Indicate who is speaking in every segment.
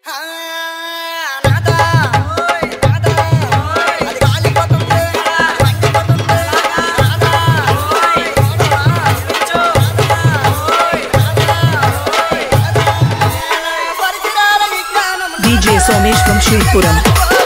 Speaker 1: DJ Somesh from Shripuram.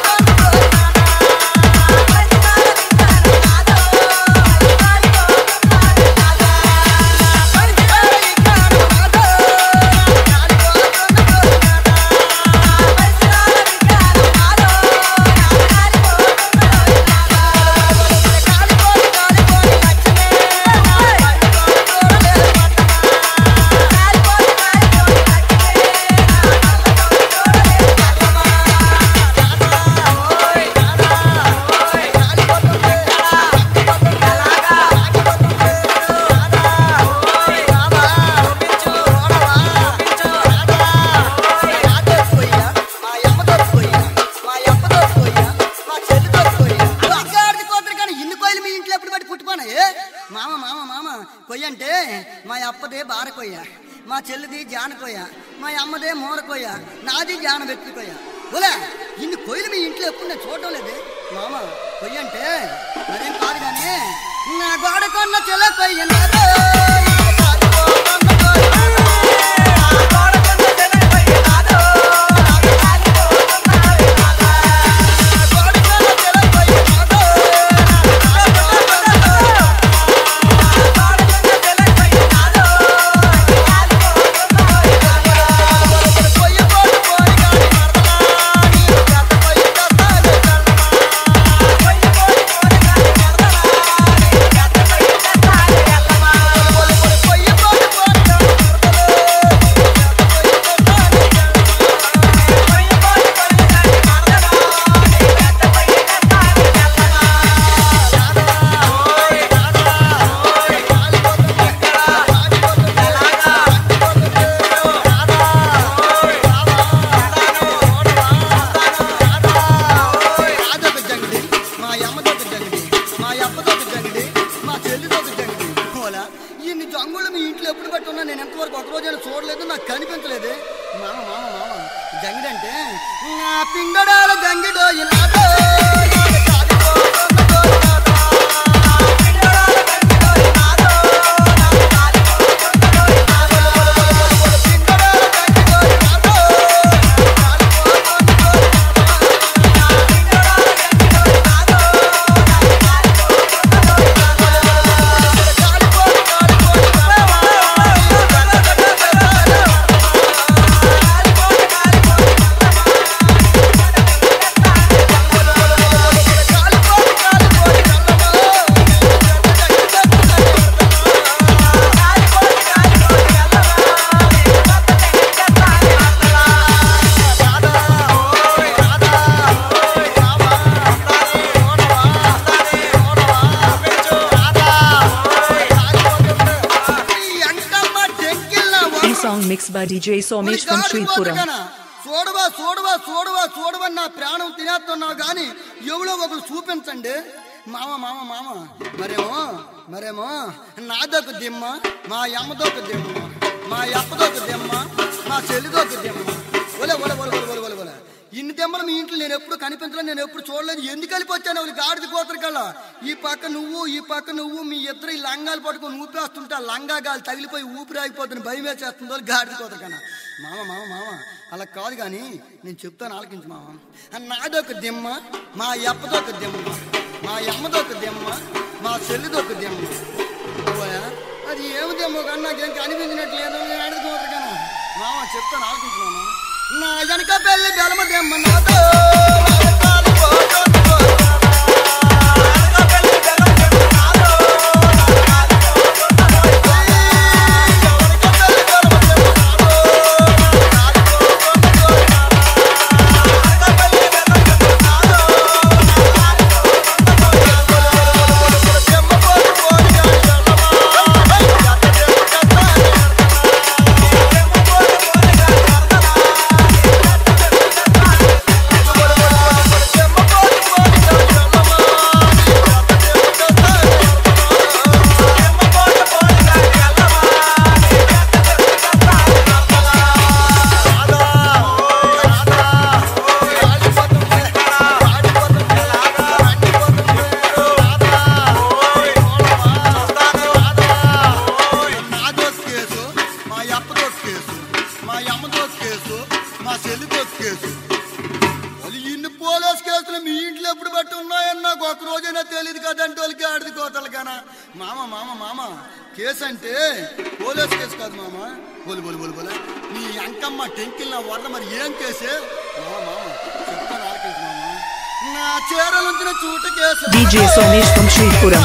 Speaker 2: కొయ్యంటే మా అప్పదే బారకొయ్య, మా చెల్లిది జానకొయ్య, మా అమ్మదే మూరకొయ్య, నాది జాన వెక్కికొయ్య. ఓలే ఇన్ని కొయ్యలు మీ ఇంట్లో ఎప్పుడు నేను చూడటం లేదు మామ. కొయ్యంటే మరేం కాదు కానీ నా గోడకొన్న చెల్ల కొయ్య జంగుళ్ళు మీ ఇంట్లో ఎప్పుడు పెట్టున్నా నేను ఎంతవరకు ఒకరోజైనా చూడలేదు, నాకు కనిపించలేదు. మామ మామ మామ జంగిడంటే నా పింగడాల జంగిడో
Speaker 1: song mixed by DJ Somesh from Shripuram.
Speaker 2: చూడవా చూడవా చూడవా చూడవా నా ప్రాణం తినేస్తున్నావు కానీ ఎవరో ఒకరు చూపించండి మామ మామ మామ. మరేమో నాదొక దిమ్మ, మా అమ్మదొక దిమ్మ, మా అప్పదొక దిమ్మ, మా చెల్లిదొక దిమ్మ. ఒలే ఒలే ఒలే ఒలే ఒలే ఒలే ఇన్ని దెమ్మలు మీ ఇంట్లో నేను ఎప్పుడు కనిపించలేదు, నేను ఎప్పుడు చూడలేదు. ఎందుకు వెళ్ళిపోచ్చాను వాళ్ళు గాడిద కోతరు కల్లా. ఈ పక్క నువ్వు మీ ఇద్దరు ఈ లంగాలు పట్టుకొని ఊపేస్తుంటే ఆ లంగా గాలి తగిలిపోయి ఊపిరాగిపోతున్న భయం వేసేస్తుందో గాడిద కోతరు కన్నా. మామ మామ మామ అలా కాదు కానీ నేను చెప్తాను ఆలకించు మామ. నాదొక దిమ్మ, మా అప్పదొక దిమ్మ, మా అమ్మదొక దిమ్మ, మా చెల్లిదొక దిమ్మ. అది ఏమిదేమో కానీ నాకేం కనిపించినట్లేదు, నేను అడుగుకోవద్దు కన్నా. మామ చెప్తాను ఆలకించు మామ. నా వెనక పెళ్ళి బెలమ దిమ్మ నాతో చెల్లికి ఒక కేసు. వాళ్ళు ఇన్ని పోలీస్ కేసులు మీ ఇంట్లో ఎప్పుడు బట్టి ఉన్నాయని నాకు ఒక రోజైనా తెలియదు కదంటే వాళ్ళకి ఆడిది కోతలకనా. మామ మామ మామ కేసు అంటే పోలీస్ కేసు కాదు మామ. బోలు బోలు బోలు బోలే నీ అంకమ్మ టెంకిల్ నా వల్ల మరి ఏం కేసే మామ మామ చెప్తాను ఆలకించు మామ. నా చీరలుంచిన suitcase.
Speaker 1: DJ Somesh from Sripuram.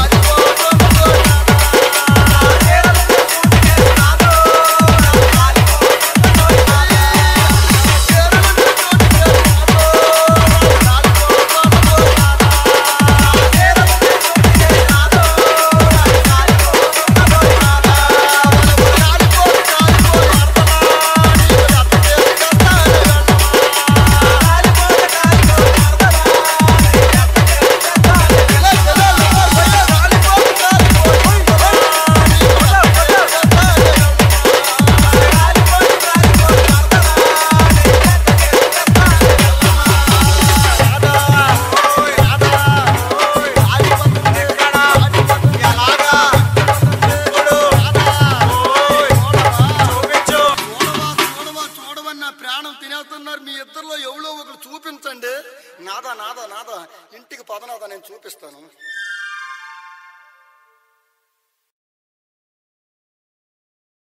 Speaker 1: మీ ఇద్దరిలో ఎవరో ఒకరు చూపించండి. నాదా నాదా నాదా ఇంటికి పదనాదా నేను చూపిస్తాను.